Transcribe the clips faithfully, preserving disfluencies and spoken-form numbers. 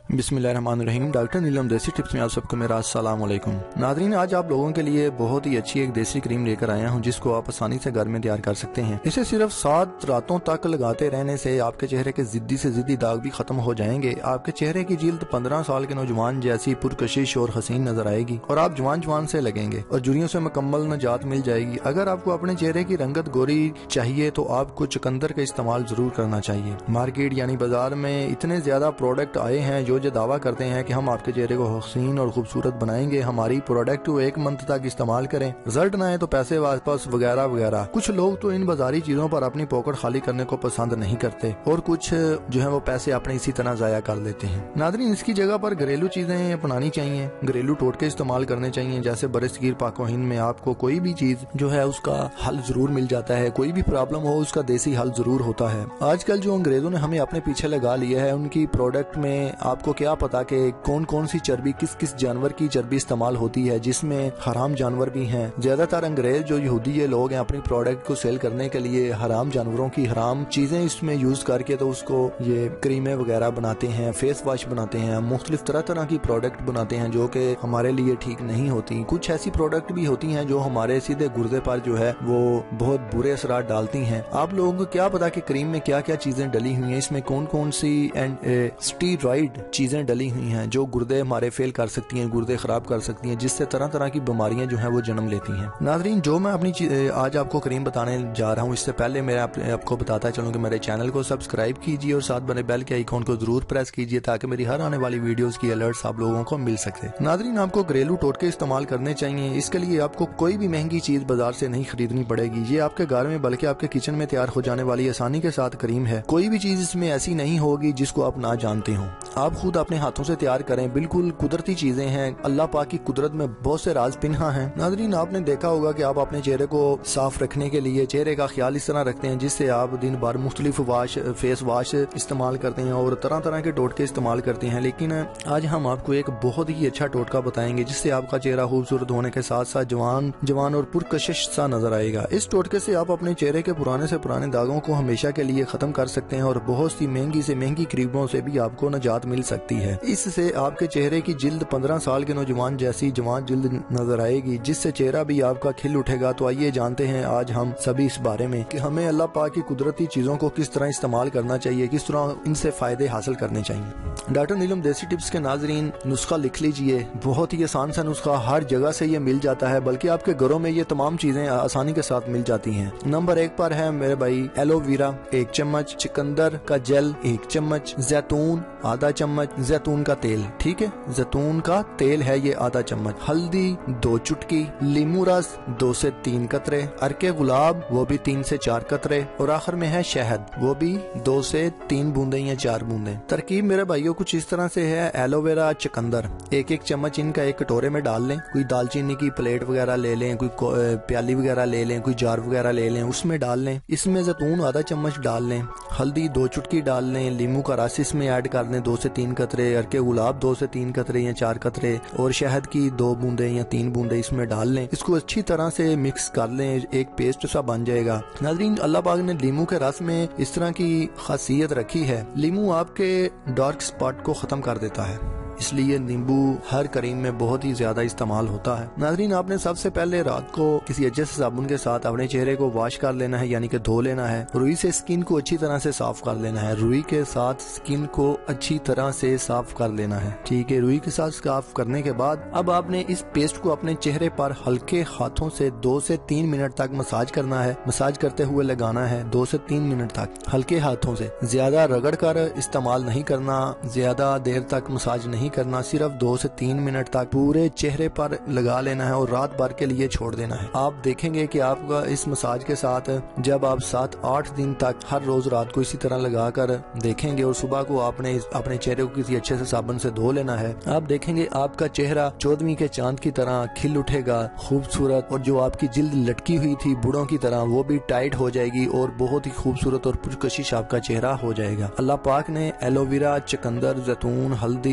बिस्मिल्लाहिर्रहमानिर्रहीम। डॉक्टर नीलम देसी टिप्स में आप सबको मेरा अस्सलाम वालेकुम। नाज़रीन, आज आप लोगों के लिए बहुत ही अच्छी एक देसी क्रीम लेकर आया हूं जिसको आप आसानी से घर में तैयार कर सकते हैं। इसे सिर्फ सात रातों तक लगाते रहने से आपके चेहरे के जिद्दी से जिद्दी दाग भी खत्म हो जाएंगे। आपके चेहरे की जिल्द पंद्रह साल के नौजवान जैसी पुरकशिश और हसीन नजर आएगी और आप जवान जवान से लगेंगे और झुर्रियों से मुकम्मल निजात मिल जाएगी। अगर आपको अपने चेहरे की रंगत गोरी चाहिए तो आपको चकंदर का इस्तेमाल जरूर करना चाहिए। मार्केट यानी बाजार में इतने ज्यादा प्रोडक्ट आए हैं जो जो दावा करते हैं कि हम आपके चेहरे को हसीन और खूबसूरत बनाएंगे, हमारी प्रोडक्ट को एक मंथ तक इस्तेमाल करें, रिजल्ट ना आए तो पैसे वापस वगैरह वगैरह। कुछ लोग तो इन बाजारी चीजों पर अपनी पॉकेट खाली करने को पसंद नहीं करते और कुछ जो है वो पैसे अपने इसी तरह जाया कर लेते हैं। नादरीन, इसकी जगह पर घरेलू चीजें अपनानी चाहिए, घरेलू टोटके इस्तेमाल करने चाहिए। जैसे बरसगीर पाको हिंद में आपको कोई भी चीज जो है उसका हल जरूर मिल जाता है, कोई भी प्रॉब्लम हो उसका देसी हल जरूर होता है। आजकल जो अंग्रेजों ने हमें अपने पीछे लगा लिया है उनकी प्रोडक्ट में आपको क्या पता कि कौन कौन सी चर्बी किस किस जानवर की चर्बी इस्तेमाल होती है, जिसमें हराम जानवर भी हैं। ज्यादातर अंग्रेज जो यहूदी ये लोग हैं अपनी प्रोडक्ट को सेल करने के लिए हराम जानवरों की हराम चीजें इसमें यूज करके तो उसको ये क्रीमें वगैरह बनाते हैं, फेस वॉश बनाते हैं, मुख्तलिफ तरह तरह की प्रोडक्ट बनाते हैं जो कि हमारे लिए ठीक नहीं होती। कुछ ऐसी प्रोडक्ट भी होती हैं जो हमारे सीधे गुर्दे पर जो है वो बहुत बुरे असरात डालती हैं। आप लोगों को क्या पता कि क्रीम में क्या क्या चीजें डली हुई हैं, इसमें कौन कौन सी एंड स्टीरॉइड चीजें डली हुई हैं जो गुर्दे हमारे फेल कर सकती हैं, गुर्दे खराब कर सकती हैं, जिससे तरह तरह की बीमारियां जो हैं वो जन्म लेती हैं। नाज़रीन, जो मैं अपनी आज आपको क्रीम बताने जा रहा हूं इससे पहले मैं आप, आपको बताता चलूं कि मेरे चैनल को सब्सक्राइब कीजिए और साथ बने बेल के आइकॉन को जरूर प्रेस कीजिए ताकि मेरी हर आने वाली वीडियोस की अलर्ट्स आप लोगों को मिल सके। नाज़रीन, आपको घरेलू टोटके इस्तेमाल करने चाहिए। इसके लिए आपको कोई भी महंगी चीज बाजार से नहीं खरीदनी पड़ेगी। ये आपके घर में बल्कि आपके किचन में तैयार हो जाने वाली आसानी के साथ क्रीम है। कोई भी चीज इसमें ऐसी नहीं होगी जिसको आप ना जानते हो। आप खुद अपने हाथों से तैयार करें, बिल्कुल कुदरती चीजें हैं। अल्लाह पाक की कुदरत में बहुत से राज पिन्हा हैं। नाज़रीन, आपने देखा होगा कि आप अपने चेहरे को साफ रखने के लिए चेहरे का ख्याल इस तरह रखते हैं जिससे आप दिन भर मुख्तलिफ वाश फेस वाश इस्तेमाल करते हैं और तरह तरह के टोटके इस्तेमाल करते हैं। लेकिन आज हम आपको एक बहुत ही अच्छा टोटका बताएंगे जिससे आपका चेहरा खूबसूरत होने के साथ साथ जवान जवान और पुरकशिश सा नजर आएगा। इस टोटके से आप अपने चेहरे के पुराने से पुराने दागों को हमेशा के लिए खत्म कर सकते हैं और बहुत सी महंगी से महंगी क्रीमों से भी आपको निजात मिल सकती है। इससे आपके चेहरे की जिल्द पंद्रह साल के नौजवान जैसी जवान जिल्द नजर आएगी, जिससे चेहरा भी आपका खिल उठेगा। तो आइए जानते हैं आज हम सभी इस बारे में कि हमें अल्लाह पाक की कुदरती चीजों को किस तरह इस्तेमाल करना चाहिए, किस तरह इनसे फायदे हासिल करने चाहिए। डॉक्टर नीलम देसी टिप्स के नाजरीन, नुस्खा लिख लीजिए। बहुत ही आसान सा नुस्खा, हर जगह से ये मिल जाता है, बल्कि आपके घरों में ये तमाम चीजें आसानी के साथ मिल जाती हैं। नंबर एक पर है मेरे भाई एलोवेरा एक चम्मच, चकंदर का जेल एक चम्मच, जैतून आधा चम्मच, जैतून का तेल, ठीक है, जैतून का तेल है ये आधा चम्मच, हल्दी दो चुटकी, लीमू रस दो से तीन कतरे, अरके गुलाब वो भी तीन से चार कतरे और आखिर में है शहद वो भी दो से तीन बूंदे या चार बूंदे। तरकीब मेरे भाइयों कुछ इस तरह से है। एलोवेरा चकंदर एक एक चम्मच इनका एक कटोरे में डाल लें। कोई दालचीनी की प्लेट वगैरह ले लें, कोई प्याली वगैरह ले लें, कोई जार वगैरह ले लें, उसमें डाल लें। इसमें जैतून आधा चम्मच डाल लें, हल्दी दो चुटकी डाल लें, लीमू का रस इसमें ऐड कर दें दो से तीन कतरे, अरके गुलाब दो से तीन कतरे या चार कतरे और शहद की दो बूंदे या तीन बूंदे इसमें डाल लें। इसको अच्छी तरह से मिक्स कर लें, एक पेस्ट सा बन जाएगा। नाज़रीन, अल्लाह पाक ने लीमू के रस में इस तरह की खासियत रखी है, लीमू आपके डार्क स्पॉट को खत्म कर देता है, इसलिए नींबू हर क्रीम में बहुत ही ज्यादा इस्तेमाल होता है। नाज़रीन, आपने सबसे पहले रात को किसी अच्छे से साबुन के साथ अपने चेहरे को वॉश कर लेना है, यानी कि धो लेना है। रुई से स्किन को अच्छी तरह से साफ कर लेना है। रुई के साथ स्किन को अच्छी तरह से साफ कर लेना है, ठीक है। रुई के साथ साफ करने के बाद अब आपने इस पेस्ट को अपने चेहरे पर हल्के हाथों से दो से तीन मिनट तक मसाज करना है। मसाज करते हुए लगाना है दो से तीन मिनट तक हल्के हाथों से, ज्यादा रगड़ कर इस्तेमाल नहीं करना, ज्यादा देर तक मसाज नहीं करना, सिर्फ दो से तीन मिनट तक पूरे चेहरे पर लगा लेना है और रात भर के लिए छोड़ देना है। आप देखेंगे कि आपका इस मसाज के साथ जब आप सात आठ दिन तक हर रोज रात को इसी तरह लगाकर देखेंगे और सुबह को आपने अपने चेहरे को किसी अच्छे से साबुन से धो लेना है, आप देखेंगे आपका चेहरा चौदहवीं के चांद की तरह खिल उठेगा, खूबसूरत, और जो आपकी जिल्द लटकी हुई थी बूढ़ों की तरह वो भी टाइट हो जाएगी और बहुत ही खूबसूरत और पुरकशिश आपका चेहरा हो जाएगा। अल्लाह पाक ने एलोवेरा, चकंदर, जैतून, हल्दी, लीमू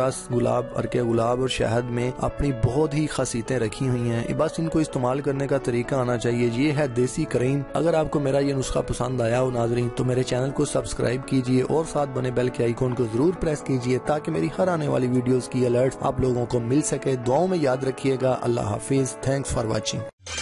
رس، گلاب، ارکے گلاب اور شہد میں اپنی بہت ہی خاصیتیں رکھی ہوئی ہیں، بس ان کو استعمال کرنے کا طریقہ آنا چاہیے۔ یہ ہے دیسی کریم۔ اگر آپ کو میرا یہ نسخہ پسند آیا ہو ناظرین تو میرے چینل کو سبسکرائب کیجئے اور ساتھ بنے بیل کے آئیکن کو ضرور پریس کیجئے تاکہ میری ہر آنے والی ویڈیوز کی الرٹ آپ لوگوں کو مل سکے۔ دعاؤں میں یاد رکھیے گا۔ اللہ حافظ۔ Thanks for watching.